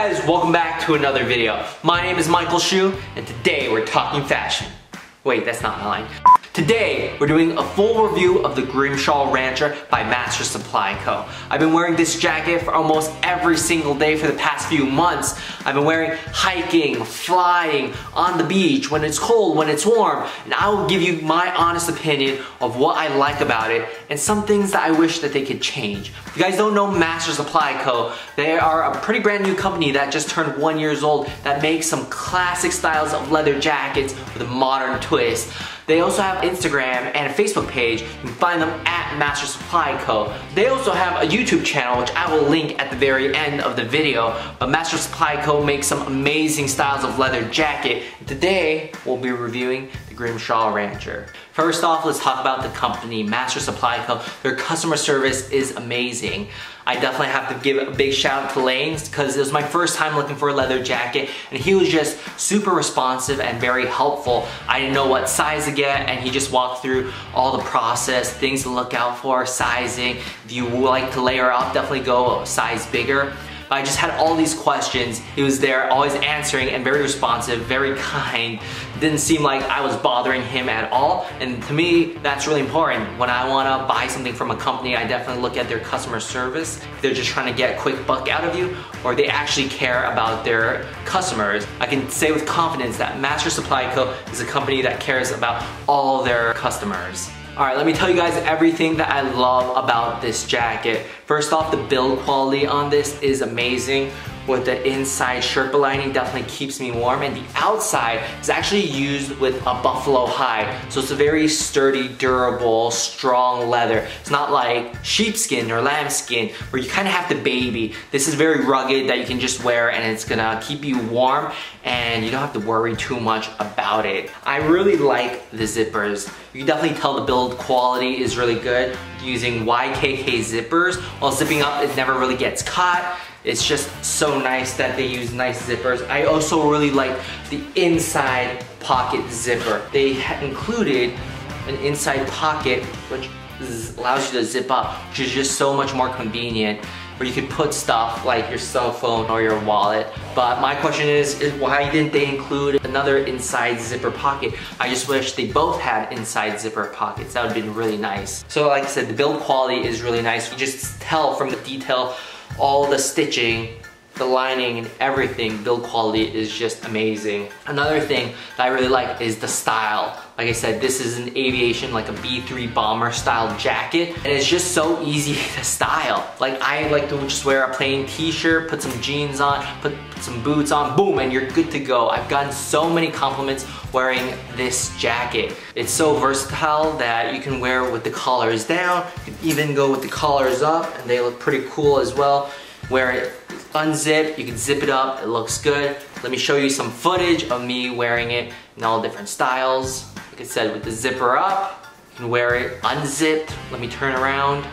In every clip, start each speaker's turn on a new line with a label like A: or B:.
A: guys, welcome back to another video. My name is Michael Shu, and today we're talking fashion. Wait, that's not my line. Today, we're doing a full review of the Grimshaw Rancher by Master Supply Co. I've been wearing this jacket for almost every single day for the past few months. I've been wearing hiking, flying, on the beach, when it's cold, when it's warm, and I will give you my honest opinion of what I like about it and some things that I wish that they could change. If you guys don't know Master Supply Co., they are a pretty brand new company that just turned 1 year old that makes some classic styles of leather jackets with a modern twist. They also have Instagram and a Facebook page. You can find them at Master Supply Co. They also have a YouTube channel, which I will link at the very end of the video. But Master Supply Co. makes some amazing styles of leather jacket. Today, we'll be reviewing the Grimshaw Rancher. First off, let's talk about the company, Master Supply Co. Their customer service is amazing. I definitely have to give a big shout out to Lanes because it was my first time looking for a leather jacket and he was just super responsive and very helpful. I didn't know what size to get and he just walked through all the process, things to look out for, sizing. If you like to layer up, definitely go a size bigger. I just had all these questions. He was there always answering and very responsive, very kind. Didn't seem like I was bothering him at all. And to me, that's really important. When I wanna buy something from a company, I definitely look at their customer service. If they're just trying to get a quick buck out of you, or they actually care about their customers. I can say with confidence that Master Supply Co. is a company that cares about all their customers. Alright, let me tell you guys everything that I love about this jacket. First off, the build quality on this is amazing. With the inside Sherpa lining, definitely keeps me warm, and the outside is actually used with a buffalo hide. So it's a very sturdy, durable, strong leather. It's not like sheepskin or lambskin where you kind of have to baby. This is very rugged that you can just wear and it's gonna keep you warm and you don't have to worry too much about it. I really like the zippers. You can definitely tell the build quality is really good. Using YKK zippers, while zipping up it never really gets caught. It's just so nice that they use nice zippers. I also really like the inside pocket zipper. They included an inside pocket which allows you to zip up, which is just so much more convenient, where you could put stuff like your cell phone or your wallet. But my question is why didn't they include another inside zipper pocket? I just wish they both had inside zipper pockets. That would have been really nice. So like I said, the build quality is really nice. You just tell from the detail, all the stitching, the lining and everything, build quality is just amazing. Another thing that I really like is the style. Like I said, this is an aviation, like a B-3 bomber style jacket, and it's just so easy to style. Like I like to just wear a plain t-shirt, put some jeans on, put some boots on, boom, and you're good to go. I've gotten so many compliments wearing this jacket. It's so versatile that you can wear with the collars down, you can even go with the collars up, and they look pretty cool as well. Wear it unzipped, you can zip it up, it looks good. Let me show you some footage of me wearing it in all different styles. Like I said, with the zipper up, you can wear it unzipped. Let me turn around.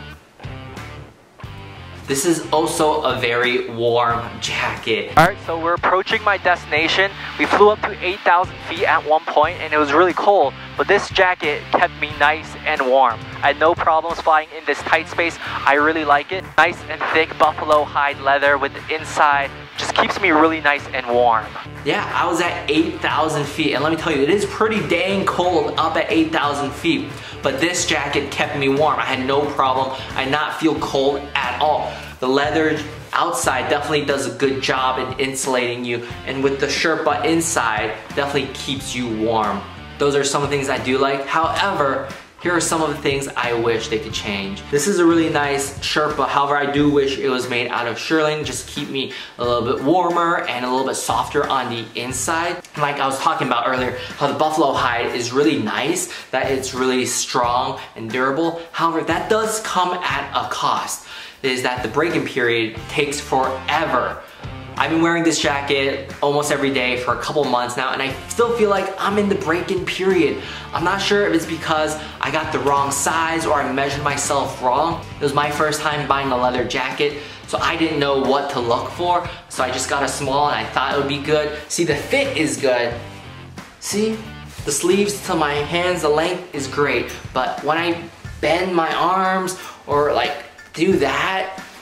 A: This is also a very warm jacket. Alright, so we're approaching my destination. We flew up to 8,000 feet at one point and it was really cold, but this jacket kept me nice and warm. I had no problems flying in this tight space. I really like it. Nice and thick buffalo hide leather with the inside. Just keeps me really nice and warm. Yeah, I was at 8,000 feet and let me tell you, it is pretty dang cold up at 8,000 feet. But this jacket kept me warm. I had no problem. I did not feel cold at all. The leather outside definitely does a good job in insulating you, and with the Sherpa inside, definitely keeps you warm. Those are some of the things I do like. However, here are some of the things I wish they could change. This is a really nice Sherpa, however I do wish it was made out of shearling, just to keep me a little bit warmer and a little bit softer on the inside. And like I was talking about earlier, how the buffalo hide is really nice, that it's really strong and durable. However, that does come at a cost, is that the break-in period takes forever. I've been wearing this jacket almost every day for a couple months now and I still feel like I'm in the break-in period. I'm not sure if it's because I got the wrong size or I measured myself wrong. It was my first time buying a leather jacket, so I didn't know what to look for. So I just got a small and I thought it would be good. See, the fit is good. See? The sleeves to my hands, the length is great. But when I bend my arms or like do that,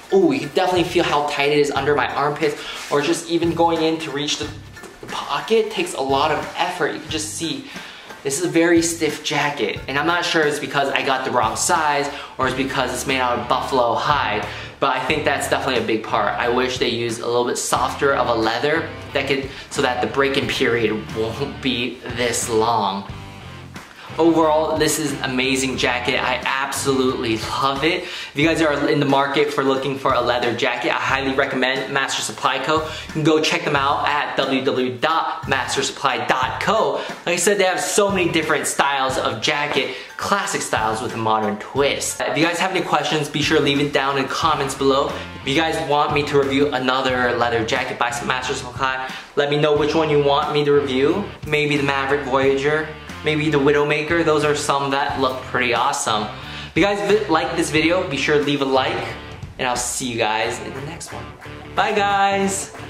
A: Oh, you can definitely feel how tight it is under my armpits, or just even going in to reach the pocket takes a lot of effort. You can just see this is a very stiff jacket, and I'm not sure it's because I got the wrong size or it's because it's made out of buffalo hide, but I think that's definitely a big part. I wish they used a little bit softer of a leather so that the break-in period won't be this long. Overall, this is an amazing jacket. I absolutely love it. If you guys are in the market for looking for a leather jacket, I highly recommend Master Supply Co. You can go check them out at www.mastersupply.co. Like I said, they have so many different styles of jacket, classic styles with a modern twist. If you guys have any questions, be sure to leave it down in the comments below. If you guys want me to review another leather jacket by Master Supply, let me know which one you want me to review. Maybe the Maverick Voyager, maybe the Widowmaker. Those are some that look pretty awesome. If you guys like this video, be sure to leave a like, and I'll see you guys in the next one. Bye guys!